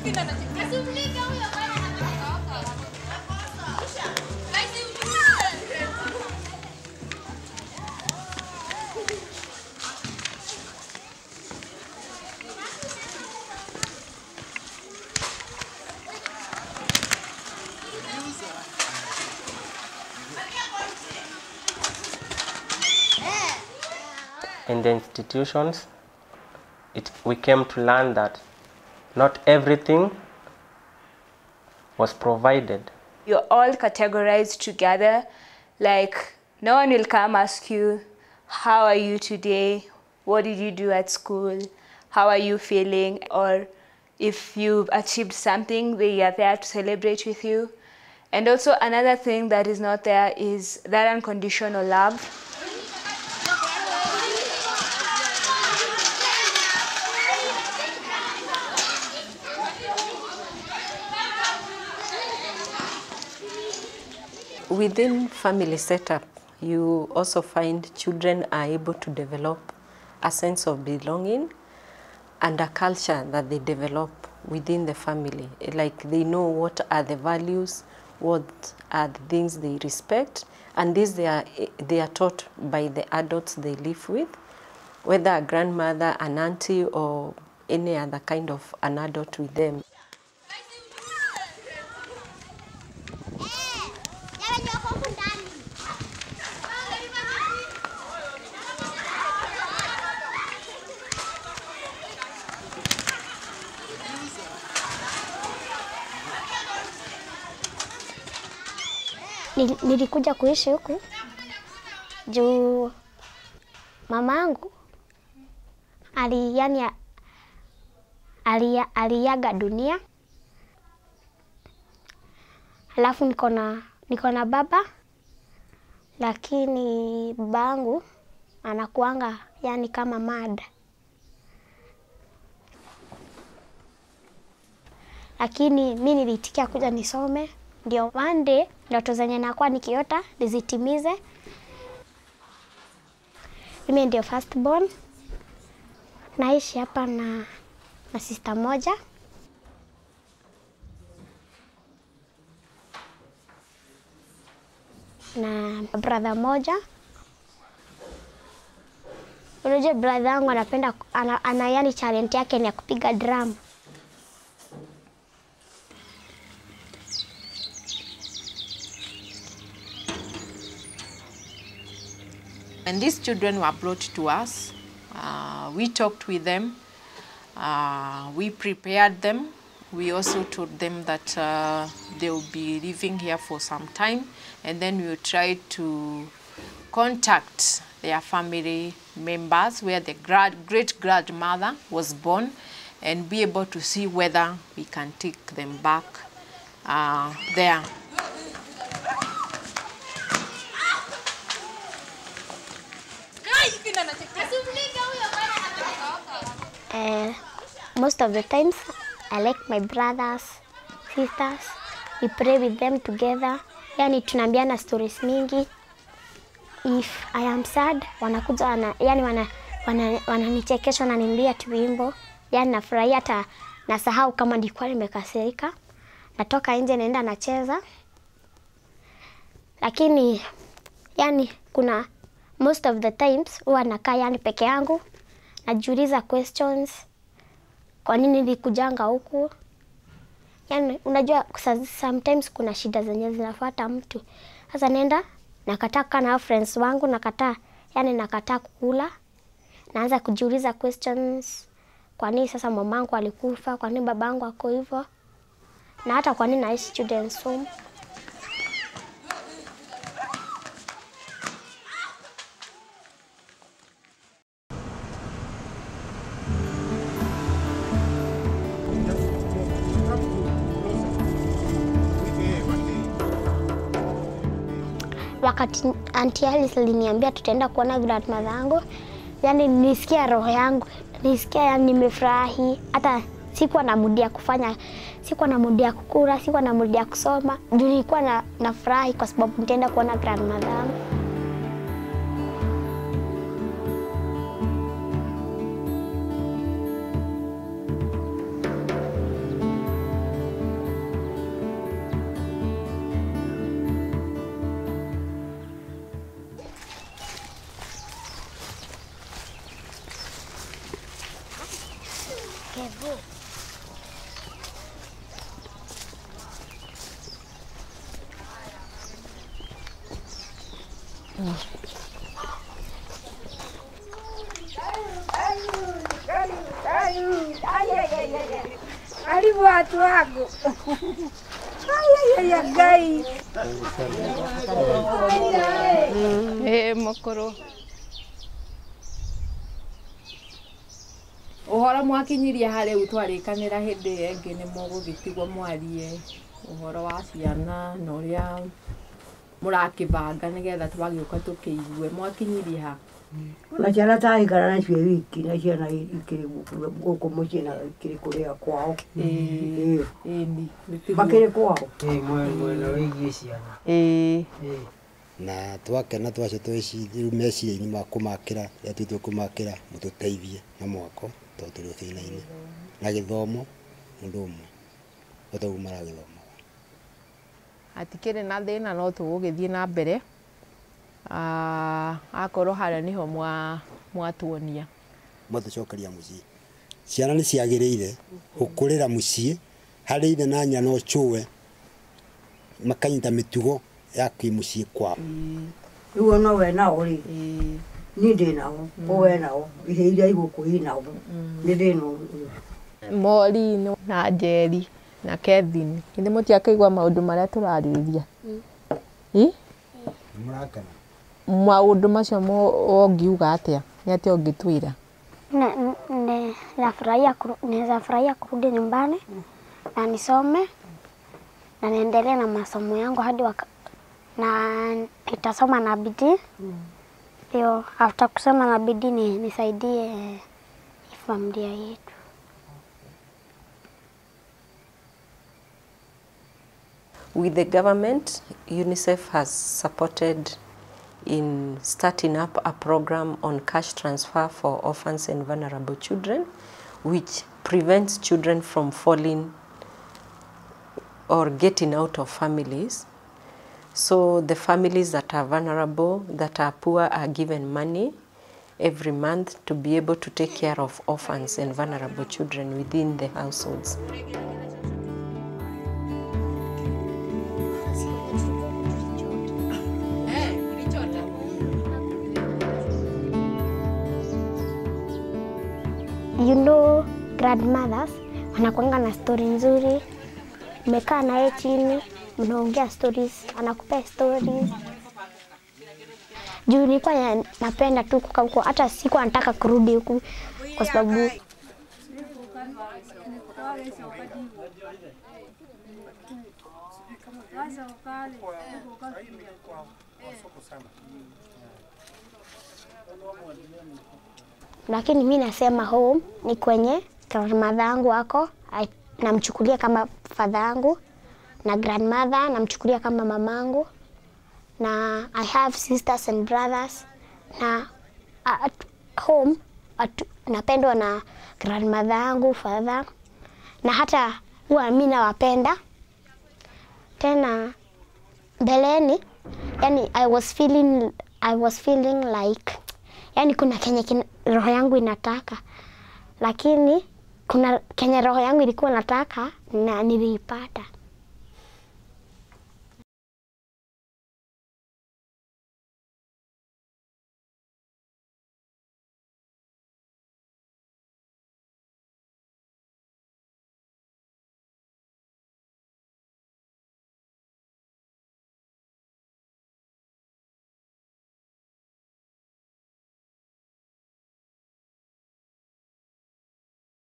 In the institutions, we came to learn that not everything was provided. You're all categorized together, like no one will come ask you, how are you today? What did you do at school? How are you feeling? Or if you've achieved something, they are there to celebrate with you. And also another thing that is not there is that unconditional love. Within family setup, you also find children are able to develop a sense of belonging and a culture that they develop within the family. Like they know what are the values, what are the things they respect, and these they are taught by the adults they live with, whether a grandmother, an auntie, or any other kind of an adult with them. Nilikuja kuishi huku juu mamangu aliaga dunia, halafu niko na baba, lakini babangu anakuanga kama mad. Lakini mimi nilitikia kuja nisome, ndio one day ndoto zenye nakuwa nikiota nizitimize. Mimi ndio first born. Naishi hapa na sister moja. Na brother moja. Unajua brother wangu anapenda ana talent yake ni ya kupiga drum. And these children were brought to us. We talked with them. We prepared them. We also told them that they will be living here for some time. And then we tried to contact their family members where the great-grandmother was born and be able to see whether we can take them back there. Most of the times, I like my brothers, sisters. We pray with them together. Yani tunaambiana stories mingi. If I am sad, wanakuja wananichekesha, wananiambia tuimbo. Yani nafurahia hata nasahau kama nilikuwa nimekasirika. Natoka nje naenda nacheza. Lakini kuna most of the times huwa nakaa peke yangu. Najiuliza questions. Kwa nini nilikujanga huku? Unajua sometimes kuna shida zenye zinafuata mtu. Sasa nenda nakataa kukaa na friends wangu, nakataa kukula. Naanza kujiuliza questions. Kwa nini sasa mamangu alikufa? Kwa nini babangu ako hivyo? Na hata kwa nini naishi children's home? Wakati Auntie Alice aliniambia tutaenda kuona grandmother yangu, nilisikia roho yangu, nilisikia nimefurahi. Hata sikuwa na mood ya kufanya, sikuwa na mood ya kukula, sikuwa na mood ya kusoma. Nilikuwa nafurahi kwa sababu nitaenda kuona grandmother yangu. Karibu watu wangu. Gai. Mokoro. Uhoro mwakinyiria hari utwarikanira hindi engi ni mugugitigwo mwarie uhoro wa ciana na uria murakibanga nigetha twagiuka tukiigue mwakinyiria ha Na ciana taikara nacio wiki na ciana ikiri guku mucii na ikiri kuria kwao. Makiri kwao. Mwena wigie ciana. Na twakena twacio twiciria meciria-inĩ ma kũmakĩra rĩrĩa twĩtua kũmakĩra mũtũteithie na mwako tondũ tũrĩ thĩna-inĩ na gĩthomo mũndũ ũmwe otaguo maragĩthomaga. Hatikĩrĩ na thĩna no tũgũgĩthiĩ na mbere akorwo harĩa niho mwatuonia Mwatũcokeria mũciĩ. Ciana nĩ ciagĩrĩire gũkũrĩra mũciĩ harĩ ithe na nyina no cũe makanyita mĩtugo ya kĩmũciĩ kwao. Rĩu no we nao rĩ niĩ ndĩ nao we nao ihe iria igũkũ i nao nĩ ndĩ nao. Maureen na Jerry na Kevin ithe mũtiakaigua maũndũ marĩa tũrarĩrĩria Mũrakena maũndũ macio ũngiuga atĩa nĩ atĩa ũngĩtwĩra? Naweza furahia kurudi nyumbani na nisome na niendelee na masomo yangu hadi na nitasoma na bidii. Ndio after kusoma na bidii nisaidie familia yetu. With the government, UNICEF has supported in starting up a program on cash transfer for orphans and vulnerable children, which prevents children from falling or getting out of families. So the families that are vulnerable, that are poor, are given money every month to be able to take care of orphans and vulnerable children within the households. You know, grandmothers wanakuanga na story nzuri. Umekaa naye chini, mnaongea stories, anakupea stories. Juu nilikuwa napenda tu kukaa huko, hata sikuwa nataka kurudi huku kwa sababu lakini mimi nasema home ni kwenye grandmother yangu wako, namchukulia kama father yangu, na grandmother namchukulia kama mamangu, na I have sisters and brothers, na at home napendwa na grandmother yangu, father, na hata huwa mimi nawapenda. Tena mbeleni, yani I was feeling like yani kuna kenye roho yangu inataka, lakini kuna kenye roho yangu ilikuwa nataka na niliipata.